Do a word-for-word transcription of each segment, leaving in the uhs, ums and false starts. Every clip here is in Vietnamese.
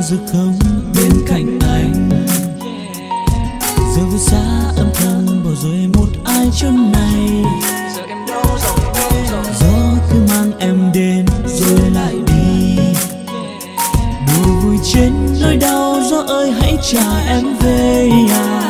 giờ không bên cạnh anh. Giờ vì xa âm thầm bỏ rơi một ai chốn này. Gió cứ mang em đến rồi lại đi. Đùa vui trên nỗi đau, gió ơi hãy trả em về à.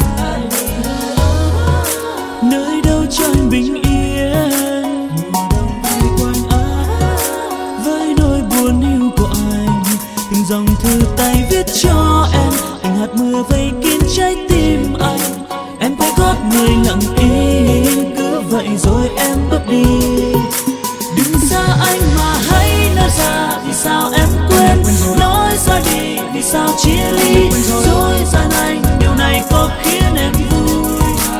Nơi đâu cho anh bình yên, mùa đông vây quanh anh. Với nỗi buồn hiu của anh, từng dòng thư tay viết cho em. Từng hạt mưa vây kín trái tim anh. Em quay gót người lặng im, cứ vậy rồi em bước đi. Đừng xa anh mà hãy nói ra, vì sao em quên. Nói ra đi, vì sao chia ly. Dối gian anh, điều này có khiến em vui.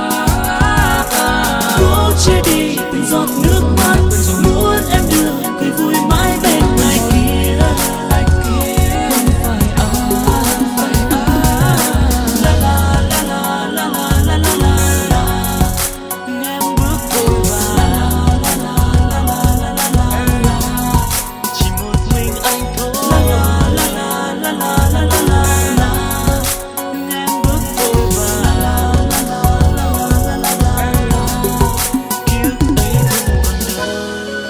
Cố chia đi từng giọt nước mắt, muốn em được cười vui mãi bên ngoài kia. Không phải ai. La la la la la la la la la. Em bước vội vào. La la la la la la la. Chỉ một mình anh thôi. La la la la la la la la la. Em bước vội vào. La la la la la la la la. Kiếp ấy không còn đâu.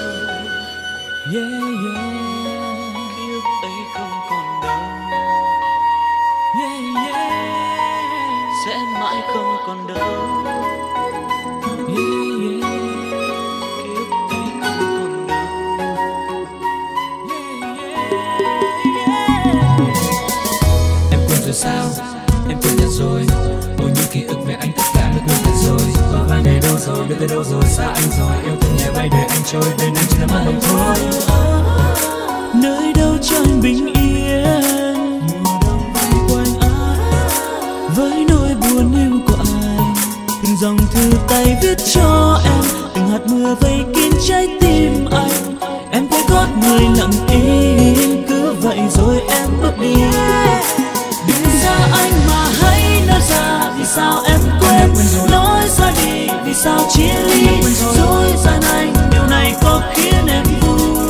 Yeah yeah. Kiếp ấy không còn đâu. Yeah yeah. Sẽ mãi không còn đâu. Yeah yeah. Kiếp ấy không còn đâu. Yeah yeah yeah. Em quên rồi sao? Em quên thật rồi. Ôi những ký ức về anh tất cả đã quên thật rồi. Và vài ngày đâu rồi, đưa tới đâu rồi, xa anh rồi. Yêu thương nhẹ bay để anh trôi, bên anh chỉ là mơ mộng thôi. Nơi đâu cho anh bình yên, mùa đông vây quanh anh. Với nỗi buồn hiu của anh, từng dòng thư tay viết cho em. Từng hạt mưa vây kín trái tim anh. Em quay gót người lặng im, cứ vậy rồi em bước đi. Đừng xa anh mà hãy nói ra, vì sao em quên. Nói ra đi, vì sao chia ly. Dối gian anh, điều này có khiến em vui.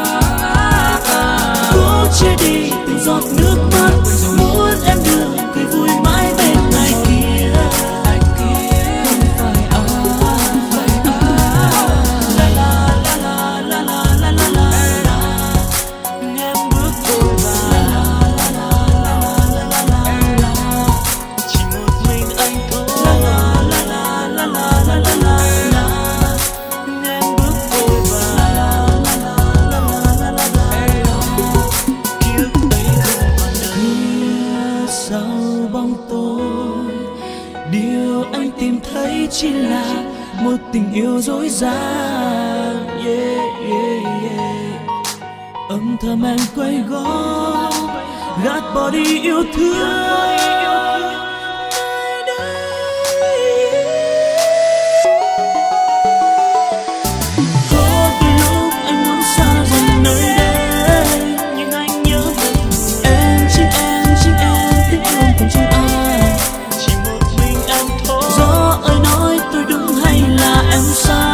Cố chia đi từng giọt nước mắt, muốn em được cười vui mãi bên ngoài kia. Không phải ai. La la la la la la la la la la. Em bước vội vào. La la la la la la la. Chỉ một mình anh thôi. La la la la la la la la la. Em bước vội vào. La la la la la la la. Kiếp ấy không còn đâu. Phía sau bóng tối, điều anh tìm thấy chỉ là một tình yêu dối gian. Yeah, yeah, yeah. Âm thầm em quay gót, gạt bỏ đi yêu thương. Có đôi lúc anh muốn xa dần nơi đây, nhưng anh nhớ em, chính em, chính em thích luôn còn trong ai. Chỉ một mình em thôi. Gió ơi nói tôi đúng hay là em sai?